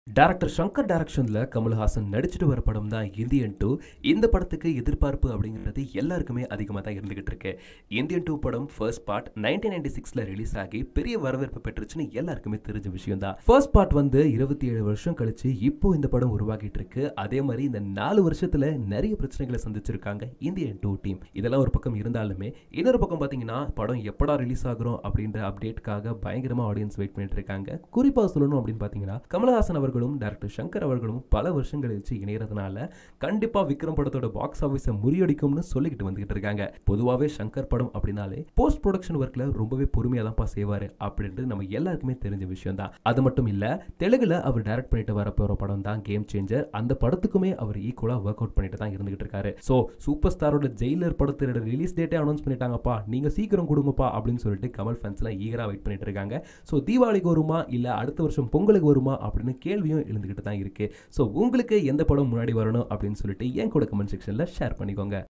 Director Shankar டைரக்ஷன்ல கமல்ஹாசன் நடிச்சிட்டு வர படம் தான் இந்தியன் 2. இந்த படத்துக்கு எதிர்பார்ப்பு அப்படிங்கிறது எல்லாருக்குமே அதிகமாக தான் இருந்துகிட்டு இருக்கு. இந்தியன் 2 படம் ஃபர்ஸ்ட் பார்ட் 1996ல ரிலீஸ் ஆகி பெரிய வரவேற்பு பெற்றுச்சுன்னு எல்லாருக்குமே தெரிஞ்ச விஷயம் தான். ஃபர்ஸ்ட் பார்ட் வந்து 27 வருஷம் கழிச்சு இப்போ இந்த படம் உருவாகிட்டு இருக்கு. அதே மாதிரி இந்த 4 வருஷத்துல நிறைய பிரச்சனைகளை சந்திச்சிருக்காங்க இந்தியன் 2 டீம். இதெல்லாம் ஒரு பக்கம் இருந்தாலுமே இன்னொரு பக்கம் பாத்தீங்கன்னா படம் எப்படா ரிலீஸ் ஆகுறோம் அப்படின்ற அப்டேட்காக பயங்கரமா ஆடியன்ஸ் வெயிட் பண்ணிட்டு இருக்காங்க. குறிப்பா சொல்லணும் அப்படின்னு பாத்தீங்கன்னா கமல்ஹாசன் அவர்களும் டைரக்டர் ஷங்கர் அவர்களும் பல வருஷங்கள் கழிச்சு இணையறதுனால கண்டிப்பா விக்ரம் படத்தோட பாக்ஸ் ஆபீஸை முறியடிக்கும்னு சொல்லிக்கிட்டு வந்துகிட்டு இருக்காங்க. பொதுவாவே ஷங்கர் படம் அப்படின்னாலே போஸ்ட் ப்ரொடக்ஷன் ஒர்க்ல ரொம்பவே பொறுமையா தான் செய்வாரு அப்படின்றது நம்ம எல்லாருக்குமே தெரிஞ்ச விஷயம் தான். அது மட்டும் இல்ல, தெலுங்குல அவர் டைரக்ட் பண்ணிட்டு வர போற படம் தான் கேம் சேஞ்சர். அந்த படத்துக்குமே அவர் ஈக்குவலா ஒர்க் அவுட் பண்ணிட்டு தான் இருந்துகிட்டு இருக்காரு. சோ சூப்பர் ஸ்டாரோட ஜெயிலர் படத்தோட ரிலீஸ் டேட்டே அனௌன்ஸ் பண்ணிட்டாங்கப்பா, நீங்க சீக்கிரம் கொடுங்கப்பா அப்படின்னு சொல்லிட்டு கமல் ஃபேன்ஸ் எல்லாம் ஈகரா வெயிட் பண்ணிட்டு இருக்காங்க. சோ தீபாவளிக்கு வருமா இல்ல அடுத்த வருஷம் பொங்கலுக்கு வருமா அப்படின்னு கேள்வியும் எழுந்துகிட்டு தான் இருக்கு. சோ உங்களுக்கு எந்த படம் முன்னாடி வரணும் அப்படின்னு சொல்லிட்டு என் கூட கமெண்ட் செக்ஷன்ல ஷேர் பண்ணிக்கோங்க.